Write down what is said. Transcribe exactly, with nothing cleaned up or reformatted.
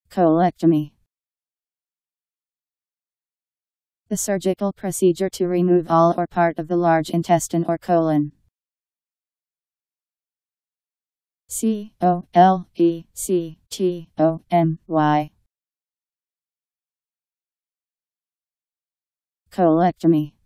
Colectomy. The surgical procedure to remove all or part of the large intestine or colon. C O L E C T O M Y. Colectomy.